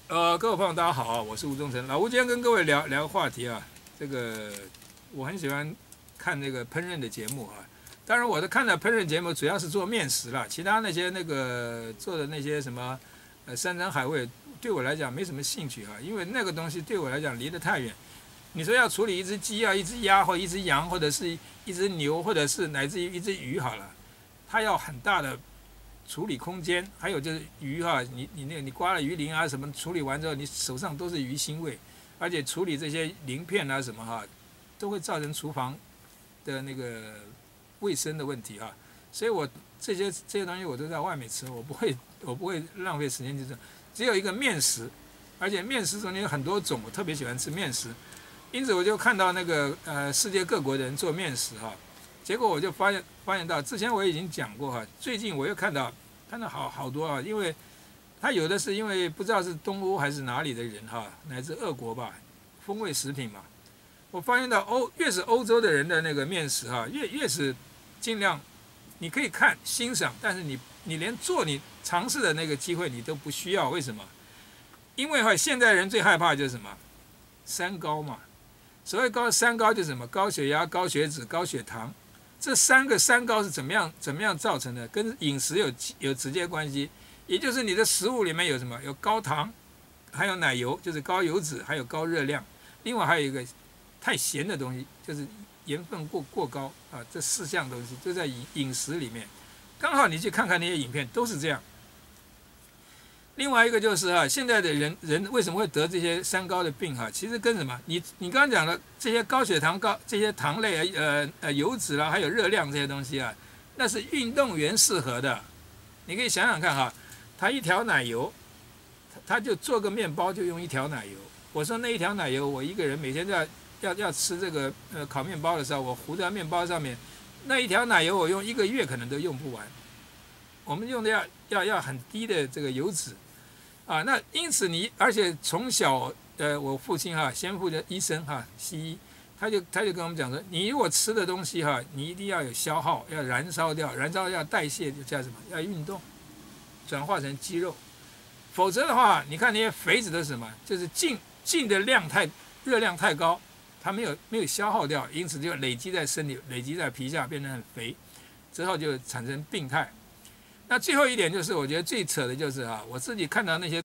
各位朋友，大家好，我是吴忠诚。老吴今天跟各位聊个话题啊，这个我很喜欢看那个烹饪的节目啊。当然，我的看的烹饪节目主要是做面食啦，其他那些做的那些什么山珍海味，对我来讲没什么兴趣啊，因为那个东西对我来讲离得太远。你说要处理一只鸡啊、一只鸭或一只羊，或者是一只牛，或者是乃至于一只鱼好了，它要很大的处理空间，还有就是鱼哈，你刮了鱼鳞啊什么，处理完之后你手上都是鱼腥味，而且处理这些鳞片啊什么哈，都会造成厨房的那个卫生的问题哈。所以我这些东西我都在外面吃，我不会浪费时间去吃。只有一个面食，而且面食中间有很多种，我特别喜欢吃面食，因此我就看到那个世界各国的人做面食哈。结果我就发现到，之前我已经讲过哈，最近我又看到好多啊，因为他有的是因为不知道是东欧还是哪里的人哈，乃至俄国吧，风味食品嘛，我发现到越是欧洲的人的那个面食哈，越是尽量你可以看欣赏，但是你连你尝试的那个机会你都不需要，为什么？因为现代人最害怕就是什么？三高嘛。所谓三高就是什么？高血压、高血脂、高血糖。这三高是怎么样造成的？跟饮食有直接关系，也就是你的食物里面有什么？有高糖，还有奶油，就是高油脂，还有高热量。另外还有一个太咸的东西，就是盐分过高啊。这四项东西都在饮食里面。刚好你去看看那些影片，都是这样。另外一个就是现在的人为什么会得这些三高的病其实跟什么？你刚刚讲的这些高血糖、这些糖类油脂啦，还有热量这些东西那是运动员适合的。你可以想想看他一条奶油，他就做个面包就用一条奶油。我说那一条奶油，我一个人每天要吃这个烤面包的时候，我糊在面包上面，那一条奶油我用1个月可能都用不完。我们用的要很低的这个油脂。那因此而且从小我父亲先父的医生西医，他就跟我们讲说，你如果吃的东西你一定要有消耗，要燃烧掉，要代谢，就叫什么？要运动，转化成肌肉，否则的话，你看那些肥子的什么，就是进的热量太高，它没有消耗掉，因此就累积在身体，累积在皮下，变得很肥，之后就产生病态。那最后一点就是，我觉得最扯的就是我自己看到那些